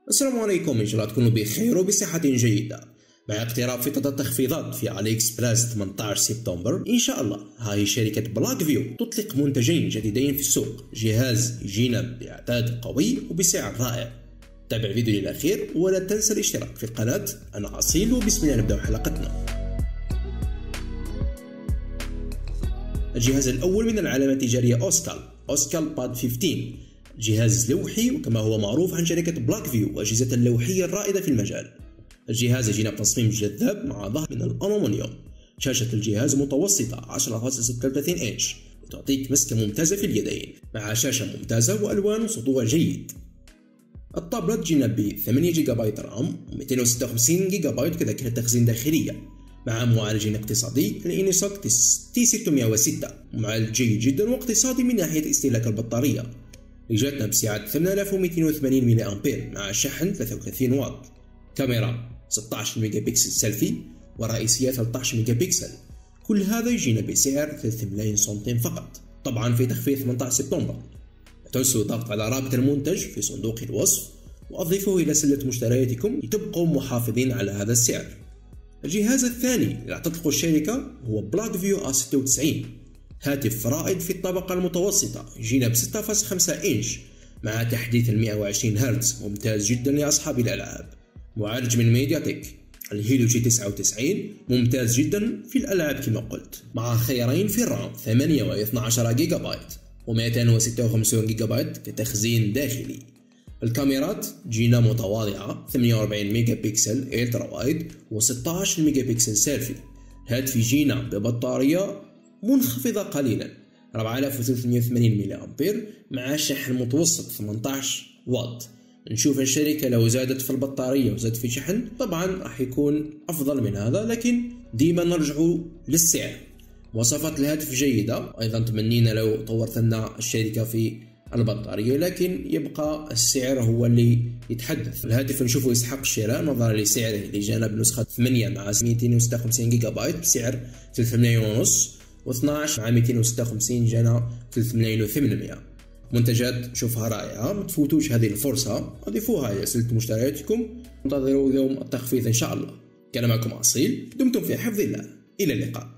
السلام عليكم، إن شاء الله تكونوا بخير وبصحة جيدة. مع اقتراب فترة التخفيضات في علي اكسبريس 18 سبتمبر إن شاء الله، هاي شركة بلاك فيو تطلق منتجين جديدين في السوق. جهاز يجينا بإعداد قوي وبسعر رائع. تابع الفيديو للأخير ولا تنسى الاشتراك في القناة. أنا أصيل وبسم الله نبدأ حلقتنا. الجهاز الأول من العلامة التجارية أوسكال باد 15، جهاز لوحي وكما هو معروف عن شركة بلاك فيو وأجهزة اللوحية الرائدة في المجال. الجهاز يجينا بتصميم جذاب مع ظهر من الألومنيوم. شاشة الجهاز متوسطة 10.36 إنش وتعطيك مسكة ممتازة في اليدين مع شاشة ممتازة وألوان وسطوع جيد. الطابلت جينا ب 8 جيجا بايت رام و256 جيجا بايت كذاكرة تخزين داخلية مع معالج اقتصادي الإنيسوك T606، معالج جيد جدا واقتصادي من ناحية استهلاك البطارية. جاتنا بسعة 8280 ملي أمبير مع شحن 33 واط. كاميرا 16 ميجا بكسل سيلفي ورئيسية 13 ميجا بكسل. كل هذا يجينا بسعر 3 ملايين سنتيم فقط، طبعا في تخفيض 18 سبتمبر. لا تنسوا الضغط على رابط المنتج في صندوق الوصف وأضيفوه إلى سلة مشترياتكم لتبقوا محافظين على هذا السعر. الجهاز الثاني اللي تطلق الشركة هو بلاك فيو A96، هاتف رائد في الطبقة المتوسطة، يجينا ب 6.5 إنش مع تحديث 120 هرتز ممتاز جدا لأصحاب الألعاب. معالج من ميدياتك الهيليو جي 99 ممتاز جدا في الألعاب كما قلت، مع خيارين في الرام 8 و 12 جيجا بايت و256 جيجا بايت كتخزين داخلي. الكاميرات جينا متواضعة 48 ميجا بكسل الترا وايد و16 ميجا بكسل سيلفي. الهاتف يجينا ببطارية منخفضة قليلا 4380 ملي أمبير مع شحن متوسط 18 واط. نشوف الشركة لو زادت في البطارية وزادت في شحن طبعا راح يكون أفضل من هذا، لكن ديما نرجعوا للسعر. مواصفات الهاتف جيدة، أيضا تمنينا لو طورت لنا الشركة في البطارية، لكن يبقى السعر هو اللي يتحدث. الهاتف نشوفه يستحق الشراء نظرا لسعره اللي جانا بنسخة 8 مع 256 جيجا بايت بسعر 3 ملايين ونص، و12 مع 256 جانا 3 ملايين و800. منتجات شوفها رائعة، ما تفوتوش هذه الفرصة، أضيفوها إلى سلة مشترياتكم. انتظروا يوم التخفيض إن شاء الله. كان معكم أصيل، دمتم في حفظ الله، إلى اللقاء.